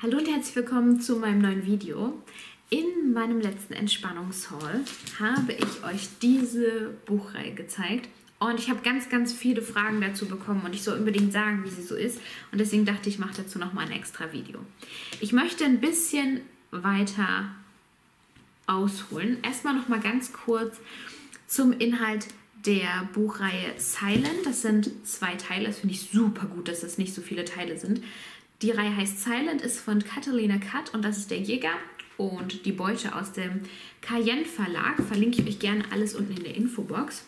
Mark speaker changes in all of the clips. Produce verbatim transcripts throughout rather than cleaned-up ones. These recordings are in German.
Speaker 1: Hallo und herzlich willkommen zu meinem neuen Video. In meinem letzten Entspannungshaul habe ich euch diese Buchreihe gezeigt und ich habe ganz, ganz viele Fragen dazu bekommen und ich soll unbedingt sagen, wie sie so ist, und deswegen dachte ich, ich mache dazu nochmal ein extra Video. Ich möchte ein bisschen weiter ausholen. Erstmal nochmal ganz kurz zum Inhalt der Buchreihe Silent. Das sind zwei Teile. Das finde ich super gut, dass es nicht so viele Teile sind. Die Reihe heißt Silent, ist von Catalina Katt und das ist der Jäger und die Beute aus dem Cayenne Verlag. Verlinke ich euch gerne alles unten in der Infobox.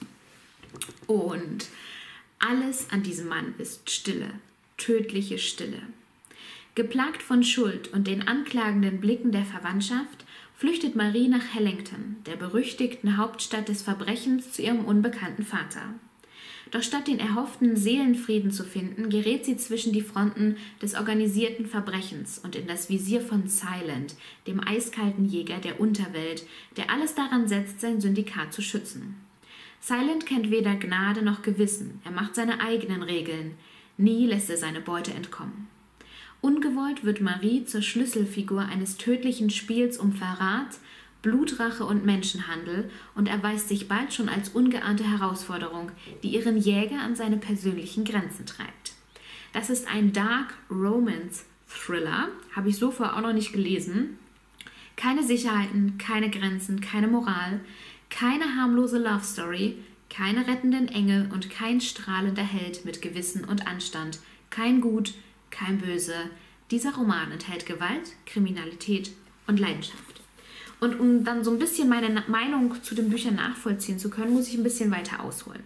Speaker 1: Und alles an diesem Mann ist Stille, tödliche Stille. Geplagt von Schuld und den anklagenden Blicken der Verwandtschaft flüchtet Marie nach Hellington, der berüchtigten Hauptstadt des Verbrechens, zu ihrem unbekannten Vater. Doch statt den erhofften Seelenfrieden zu finden, gerät sie zwischen die Fronten des organisierten Verbrechens und in das Visier von Silent, dem eiskalten Jäger der Unterwelt, der alles daran setzt, sein Syndikat zu schützen. Silent kennt weder Gnade noch Gewissen, er macht seine eigenen Regeln, nie lässt er seine Beute entkommen. Ungewollt wird Marie zur Schlüsselfigur eines tödlichen Spiels um Verrat, Blutrache und Menschenhandel und erweist sich bald schon als ungeahnte Herausforderung, die ihren Jäger an seine persönlichen Grenzen treibt. Das ist ein Dark Romance Thriller, habe ich so vorher auch noch nicht gelesen. Keine Sicherheiten, keine Grenzen, keine Moral, keine harmlose Love Story, keine rettenden Engel und kein strahlender Held mit Gewissen und Anstand, kein Gut, kein Böse. Dieser Roman enthält Gewalt, Kriminalität und Leidenschaft. Und um dann so ein bisschen meine Meinung zu den Büchern nachvollziehen zu können, muss ich ein bisschen weiter ausholen.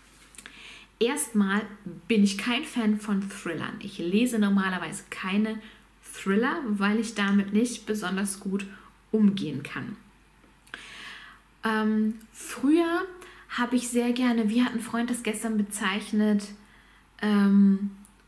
Speaker 1: Erstmal bin ich kein Fan von Thrillern. Ich lese normalerweise keine Thriller, weil ich damit nicht besonders gut umgehen kann. Ähm, früher habe ich sehr gerne, wie hat ein Freund das gestern bezeichnet, ähm,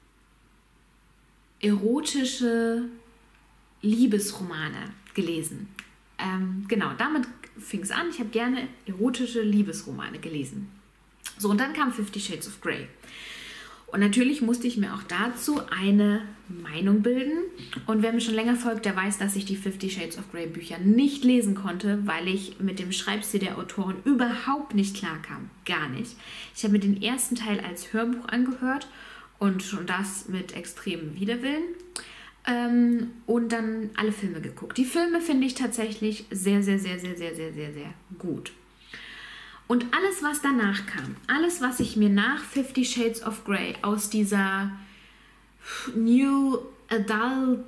Speaker 1: erotische Liebesromane gelesen. Ähm, genau, damit fing es an. Ich habe gerne erotische Liebesromane gelesen. So, und dann kam Fifty Shades of Grey. Und natürlich musste ich mir auch dazu eine Meinung bilden. Und wer mir schon länger folgt, der weiß, dass ich die Fifty Shades of Grey Bücher nicht lesen konnte, weil ich mit dem Schreibstil der Autoren überhaupt nicht klarkam. Gar nicht. Ich habe mir den ersten Teil als Hörbuch angehört und schon das mit extremem Widerwillen. Ähm, und dann alle Filme geguckt. Die Filme finde ich tatsächlich sehr, sehr, sehr, sehr, sehr, sehr, sehr, sehr gut. Und alles, was danach kam, alles, was ich mir nach Fifty Shades of Grey aus dieser New Adult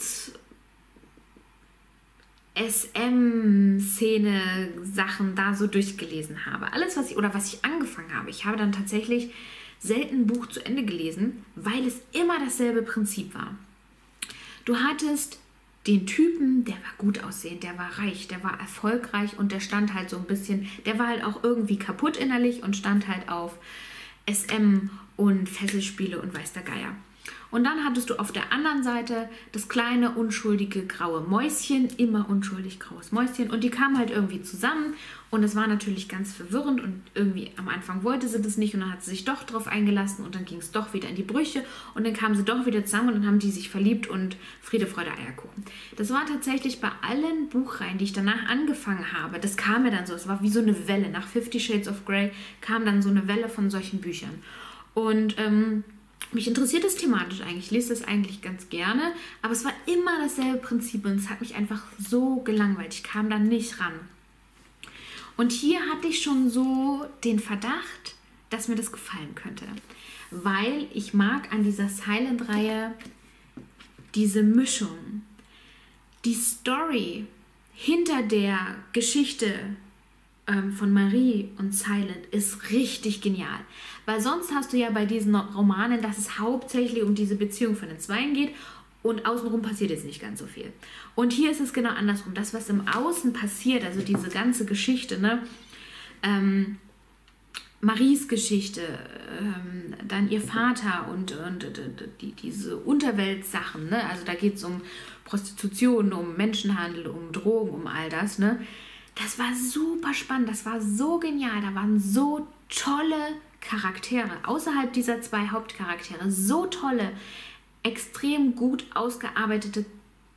Speaker 1: S M-Szene Sachen da so durchgelesen habe, alles, was ich, oder was ich angefangen habe, ich habe dann tatsächlich selten ein Buch zu Ende gelesen, weil es immer dasselbe Prinzip war. Du hattest den Typen, der war gut aussehend, der war reich, der war erfolgreich und der stand halt so ein bisschen, der war halt auch irgendwie kaputt innerlich und stand halt auf S M und Fesselspiele und weiß der Geier. Und dann hattest du auf der anderen Seite das kleine, unschuldige, graue Mäuschen, immer unschuldig graues Mäuschen, und die kamen halt irgendwie zusammen und es war natürlich ganz verwirrend und irgendwie am Anfang wollte sie das nicht und dann hat sie sich doch drauf eingelassen und dann ging es doch wieder in die Brüche und dann kamen sie doch wieder zusammen und dann haben die sich verliebt und Friede, Freude, Eierkuchen. Das war tatsächlich bei allen Buchreihen, die ich danach angefangen habe, das kam mir dann so, es war wie so eine Welle. Nach Fifty Shades of Grey kam dann so eine Welle von solchen Büchern. Und ähm, mich interessiert das thematisch eigentlich, ich lese das eigentlich ganz gerne, aber es war immer dasselbe Prinzip und es hat mich einfach so gelangweilt, ich kam da nicht ran. Und hier hatte ich schon so den Verdacht, dass mir das gefallen könnte, weil ich mag an dieser Silent-Reihe diese Mischung, die Story hinter der Geschichte von Marie und Silent ist richtig genial. Weil sonst hast du ja bei diesen Romanen, dass es hauptsächlich um diese Beziehung von den Zweien geht und außenrum passiert jetzt nicht ganz so viel. Und hier ist es genau andersrum. Das, was im Außen passiert, also diese ganze Geschichte, ne, ähm, Maries Geschichte, ähm, dann ihr Vater und, und, und die, diese Unterweltsachen, ne, also da geht es um Prostitution, um Menschenhandel, um Drogen, um all das, ne. Das war super spannend, das war so genial, da waren so tolle Charaktere, außerhalb dieser zwei Hauptcharaktere, so tolle, extrem gut ausgearbeitete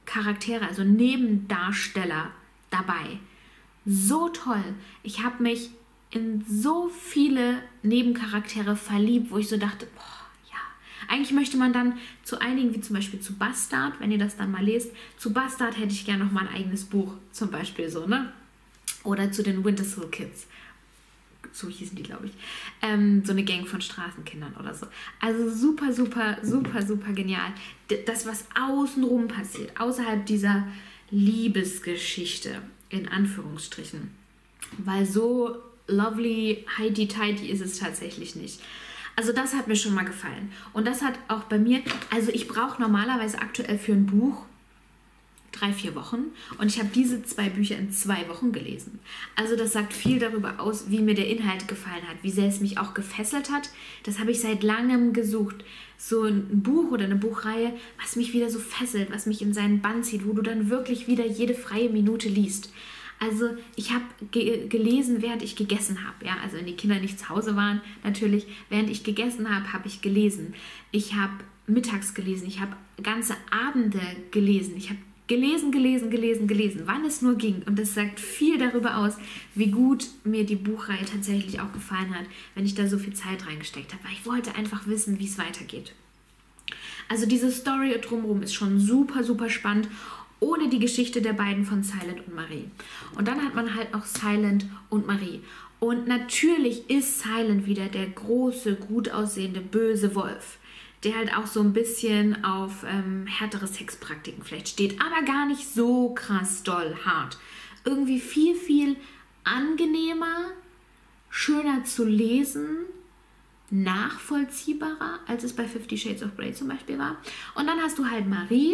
Speaker 1: Charaktere, also Nebendarsteller dabei. So toll. Ich habe mich in so viele Nebencharaktere verliebt, wo ich so dachte, boah, ja. Eigentlich möchte man dann zu einigen, wie zum Beispiel zu Bastard, wenn ihr das dann mal lest, zu Bastard hätte ich gerne noch mal ein eigenes Buch, zum Beispiel so, ne? Oder zu den Wintersill Kids. So hießen die, glaube ich. Ähm, so eine Gang von Straßenkindern oder so. Also super, super, super, super genial. Das, was außenrum passiert, außerhalb dieser Liebesgeschichte, in Anführungsstrichen. Weil so lovely, heidi-tidy ist es tatsächlich nicht. Also das hat mir schon mal gefallen. Und das hat auch bei mir, also ich brauche normalerweise aktuell für ein Buch drei, vier Wochen und ich habe diese zwei Bücher in zwei Wochen gelesen. Also das sagt viel darüber aus, wie mir der Inhalt gefallen hat, wie sehr es mich auch gefesselt hat. Das habe ich seit langem gesucht. So ein Buch oder eine Buchreihe, was mich wieder so fesselt, was mich in seinen Bann zieht, wo du dann wirklich wieder jede freie Minute liest. Also ich habe ge gelesen, während ich gegessen habe. Ja? Also wenn die Kinder nicht zu Hause waren, natürlich. Während ich gegessen habe, habe ich gelesen. Ich habe mittags gelesen. Ich habe ganze Abende gelesen. Ich habe gelesen, gelesen, gelesen, gelesen, wann es nur ging. Und das sagt viel darüber aus, wie gut mir die Buchreihe tatsächlich auch gefallen hat, wenn ich da so viel Zeit reingesteckt habe. Weil ich wollte einfach wissen, wie es weitergeht. Also diese Story drumherum ist schon super, super spannend, ohne die Geschichte der beiden von Silent und Marie. Und dann hat man halt noch Silent und Marie. Und natürlich ist Silent wieder der große, gut aussehende, böse Wolf, der halt auch so ein bisschen auf ähm, härtere Sexpraktiken vielleicht steht, aber gar nicht so krass doll hart. Irgendwie viel, viel angenehmer, schöner zu lesen, nachvollziehbarer, als es bei Fifty Shades of Grey zum Beispiel war. Und dann hast du halt Marie,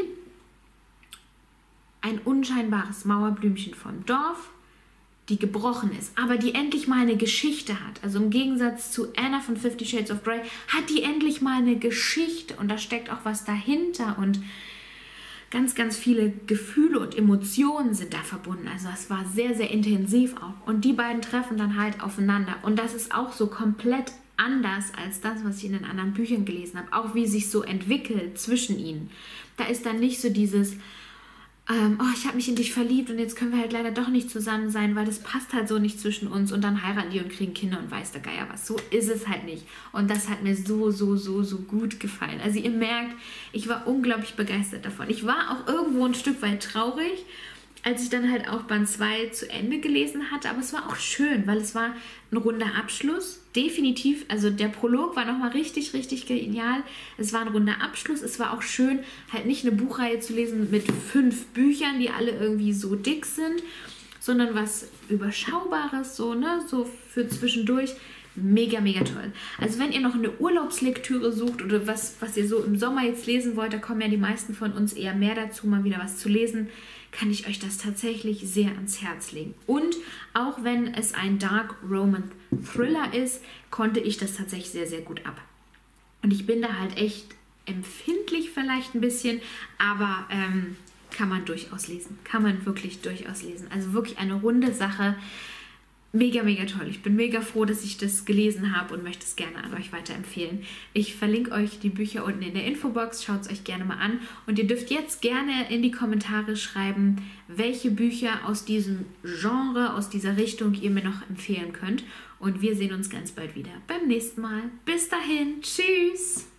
Speaker 1: ein unscheinbares Mauerblümchen vom Dorf, die gebrochen ist, aber die endlich mal eine Geschichte hat. Also im Gegensatz zu Anna von Fifty Shades of Grey hat die endlich mal eine Geschichte und da steckt auch was dahinter und ganz, ganz viele Gefühle und Emotionen sind da verbunden. Also es war sehr, sehr intensiv auch. Und die beiden treffen dann halt aufeinander und das ist auch so komplett anders als das, was ich in den anderen Büchern gelesen habe. Auch wie es sich so entwickelt zwischen ihnen. Da ist dann nicht so dieses Ähm, oh, ich habe mich in dich verliebt und jetzt können wir halt leider doch nicht zusammen sein, weil das passt halt so nicht zwischen uns und dann heiraten die und kriegen Kinder und weiß der Geier was. So ist es halt nicht. Und das hat mir so, so, so, so gut gefallen. Also ihr merkt, ich war unglaublich begeistert davon. Ich war auch irgendwo ein Stück weit traurig, als ich dann halt auch Band zwei zu Ende gelesen hatte, aber es war auch schön, weil es war ein runder Abschluss, definitiv, also der Prolog war nochmal richtig, richtig genial, es war ein runder Abschluss, es war auch schön, halt nicht eine Buchreihe zu lesen mit fünf Büchern, die alle irgendwie so dick sind, sondern was Überschaubares, so, ne, so für zwischendurch. Mega, mega toll. Also wenn ihr noch eine Urlaubslektüre sucht oder was, was ihr so im Sommer jetzt lesen wollt, da kommen ja die meisten von uns eher mehr dazu, mal wieder was zu lesen, kann ich euch das tatsächlich sehr ans Herz legen. Und auch wenn es ein Dark Romance Thriller ist, konnte ich das tatsächlich sehr, sehr gut ab. Und ich bin da halt echt empfindlich vielleicht ein bisschen, aber ähm, kann man durchaus lesen. Kann man wirklich durchaus lesen. Also wirklich eine runde Sache. Mega, mega toll. Ich bin mega froh, dass ich das gelesen habe und möchte es gerne an euch weiterempfehlen. Ich verlinke euch die Bücher unten in der Infobox. Schaut es euch gerne mal an. Und ihr dürft jetzt gerne in die Kommentare schreiben, welche Bücher aus diesem Genre, aus dieser Richtung ihr mir noch empfehlen könnt. Und wir sehen uns ganz bald wieder beim nächsten Mal. Bis dahin. Tschüss!